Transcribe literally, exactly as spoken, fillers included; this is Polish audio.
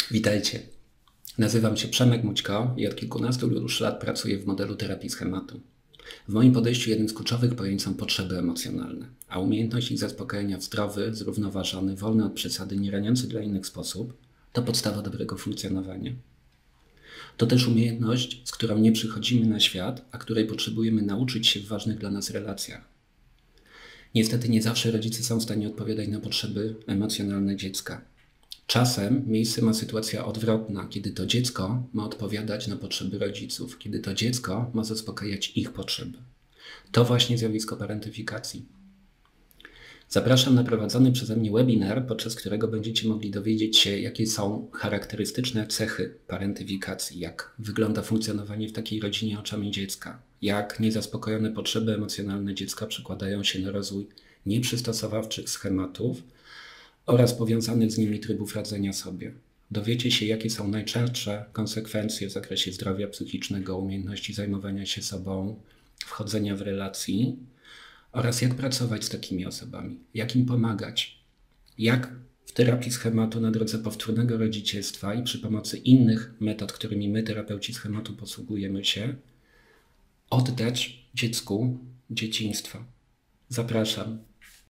Witajcie. Nazywam się Przemek Mućko i od kilkunastu już lat pracuję w modelu terapii schematu. W moim podejściu jednym z kluczowych pojęć są potrzeby emocjonalne, a umiejętność ich zaspokojenia w zdrowy, zrównoważony, wolny od przesady, nie raniący dla innych sposób to podstawa dobrego funkcjonowania. To też umiejętność, z którą nie przychodzimy na świat, a której potrzebujemy nauczyć się w ważnych dla nas relacjach. Niestety nie zawsze rodzice są w stanie odpowiadać na potrzeby emocjonalne dziecka. Czasem miejsce ma sytuacja odwrotna, kiedy to dziecko ma odpowiadać na potrzeby rodziców, kiedy to dziecko ma zaspokajać ich potrzeby. To właśnie zjawisko parentyfikacji. Zapraszam na prowadzony przeze mnie webinar, podczas którego będziecie mogli dowiedzieć się, jakie są charakterystyczne cechy parentyfikacji, jak wygląda funkcjonowanie w takiej rodzinie oczami dziecka, jak niezaspokojone potrzeby emocjonalne dziecka przekładają się na rozwój nieprzystosowawczych schematów oraz powiązanych z nimi trybów radzenia sobie. Dowiecie się, jakie są najczęstsze konsekwencje w zakresie zdrowia psychicznego, umiejętności zajmowania się sobą, wchodzenia w relacji oraz jak pracować z takimi osobami, jak im pomagać, jak w terapii schematu na drodze powtórnego rodzicielstwa i przy pomocy innych metod, którymi my, terapeuci schematu, posługujemy się, oddać dziecku dzieciństwo. Zapraszam.